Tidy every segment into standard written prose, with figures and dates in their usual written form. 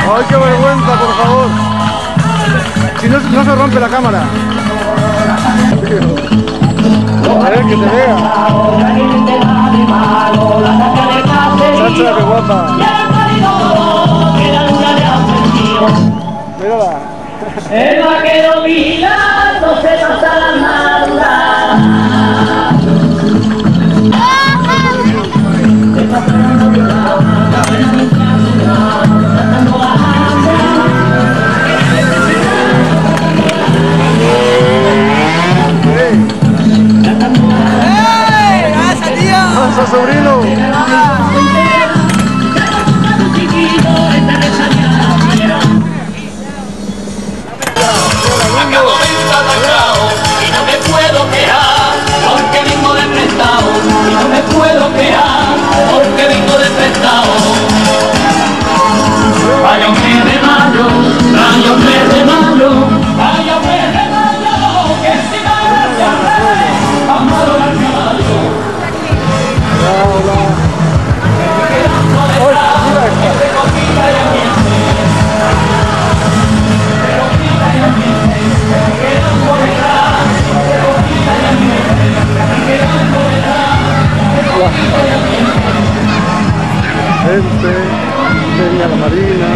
¡Ay, qué vergüenza, por favor! Si no, no se rompe la cámara. A ver, que te vea. Chacha, qué guapa. Mírala. El vaquero vigilando se pasa la madrugada. ¡Pasa, sobrino! Acabo de estar atracado y no me puedo quejar porque vengo de prestado y no me puedo quejar porque vengo de prestado. Vaya un mes de mayo, vaya un mes de mayo, vaya un mes de mayo, que si no es ya rey, amado al caballo. Gente, venga la marina.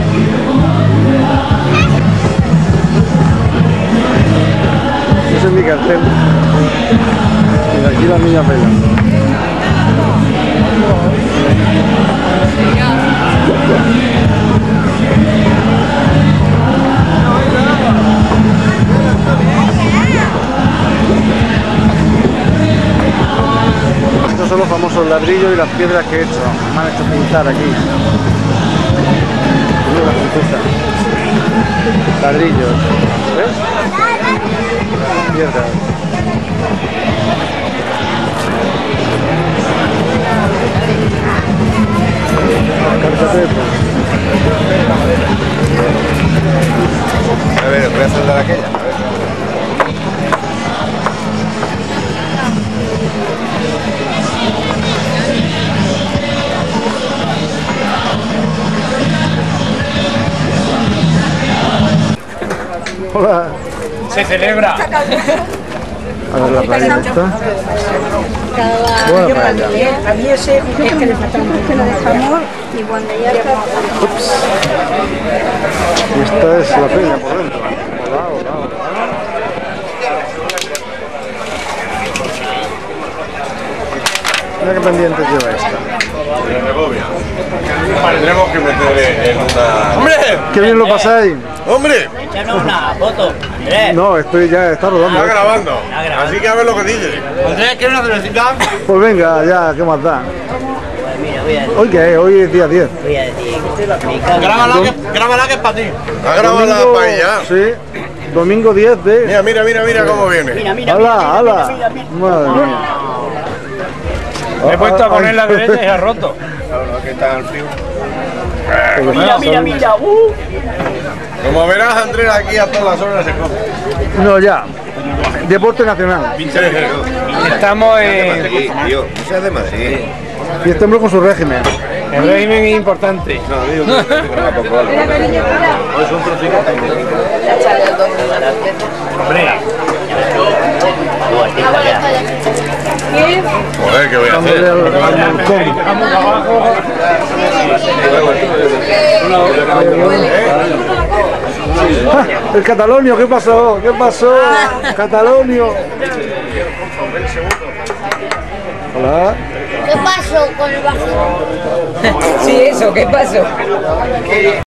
Ese es mi cartel. Y aquí la niña bailando. Estos son los famosos ladrillos y las piedras que he hecho. Me han hecho pintar aquí. Mira la princesa. Ladrillos. ¿Ves? Piedras. A ver, voy a saltar aquella. A ver. Hola. Se celebra. A ver la playa esta. Buena paella. A mí ese es que le falta un poco de jamón y cuando ya está... Ups. Y esta es la peña por dentro. Hola, hola, hola. Mira qué pendientes lleva esta. De Segovia. Tendremos que meter en una... ¡Hombre! ¡Qué bien lo pasáis! ¡Hombre! Échanos una foto, Andrés. No, estoy ya, está rodando. Está grabando. Así que a ver lo que dice. Andrés, ¿quieres una cervecita? Pues venga, ya, ¿qué más da? Pues mira, voy a decir, ¿Hoy qué es? Hoy es día 10. mi cámara. Grábala que es para ti. Ha grabado la paella. Sí, domingo 10 de... Mira cómo viene. Mira, ¡Hala, hala! Madre mía. Me he puesto a poner la derecha y se ha roto. Claro, que está el frío. Mira. Como verás, Andrés, aquí a todas las horas se come. No, ya. Deporte nacional. Estamos en... Tío, no seas de Madrid. Y este hombre con su régimen. El régimen es importante. No, digo que no poco algo. Es un trocito también. Joder, ¿qué voy a hacer? Dándole al balcón. ¡Ah! El Catalonio, ¿qué pasó? ¿Qué pasó? Catalonio. Hola. ¿Qué pasó con el vacío? Sí, eso, ¿qué pasó?